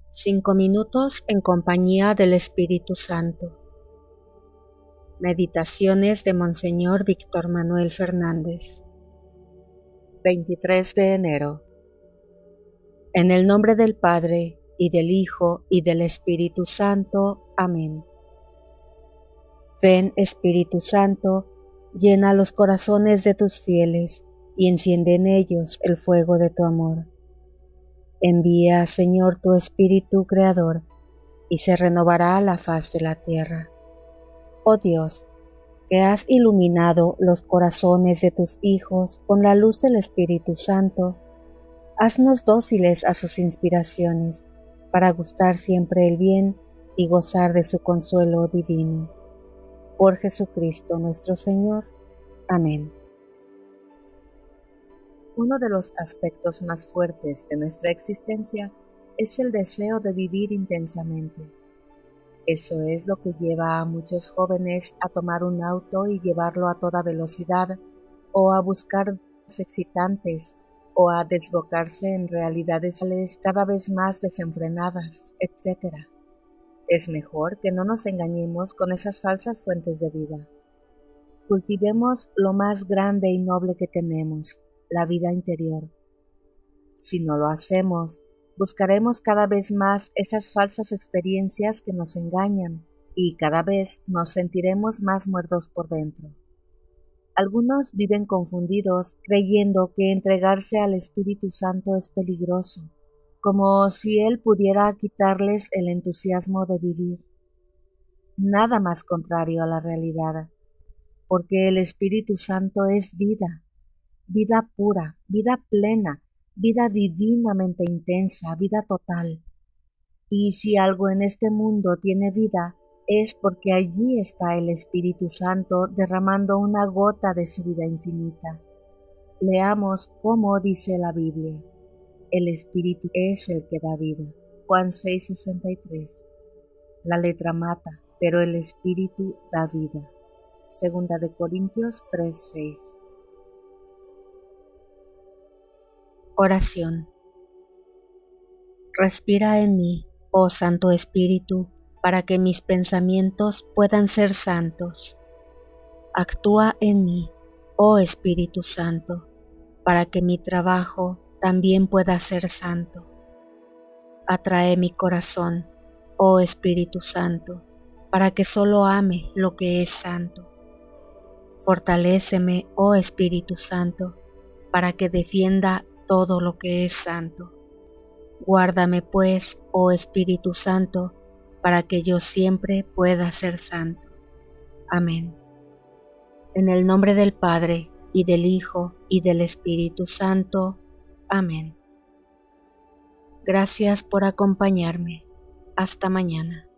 5 minutos en compañía del Espíritu Santo. Meditaciones de Monseñor Víctor Manuel Fernández. 23 de enero. En el nombre del Padre, y del Hijo, y del Espíritu Santo. Amén. Ven, Espíritu Santo, llena los corazones de tus fieles, y enciende en ellos el fuego de tu amor. Envía, Señor, tu Espíritu Creador, y se renovará la faz de la tierra. Oh Dios, que has iluminado los corazones de tus hijos con la luz del Espíritu Santo, haznos dóciles a sus inspiraciones, para gustar siempre el bien y gozar de su consuelo divino. Por Jesucristo nuestro Señor. Amén. Uno de los aspectos más fuertes de nuestra existencia es el deseo de vivir intensamente. Eso es lo que lleva a muchos jóvenes a tomar un auto y llevarlo a toda velocidad, o a buscar excitantes, o a desbocarse en realidades cada vez más desenfrenadas, etc. Es mejor que no nos engañemos con esas falsas fuentes de vida. Cultivemos lo más grande y noble que tenemos, la vida interior. Si no lo hacemos, buscaremos cada vez más esas falsas experiencias que nos engañan, y cada vez nos sentiremos más muertos por dentro. Algunos viven confundidos, creyendo que entregarse al Espíritu Santo es peligroso, como si Él pudiera quitarles el entusiasmo de vivir. Nada más contrario a la realidad, porque el Espíritu Santo es vida, vida pura, vida plena, vida divinamente intensa, vida total. Y si algo en este mundo tiene vida, es porque allí está el Espíritu Santo derramando una gota de su vida infinita. Leamos cómo dice la Biblia. El Espíritu es el que da vida. Juan 6:63. La letra mata, pero el Espíritu da vida. Segunda de Corintios 3:6. Oración. Respira en mí, oh Santo Espíritu, para que mis pensamientos puedan ser santos. Actúa en mí, oh Espíritu Santo, para que mi trabajo también pueda ser santo. Atrae mi corazón, oh Espíritu Santo, para que solo ame lo que es santo. Fortaléceme, oh Espíritu Santo, para que defienda todo lo que es santo. Guárdame pues, oh Espíritu Santo, para que yo siempre pueda ser santo. Amén. En el nombre del Padre, y del Hijo, y del Espíritu Santo. Amén. Gracias por acompañarme. Hasta mañana.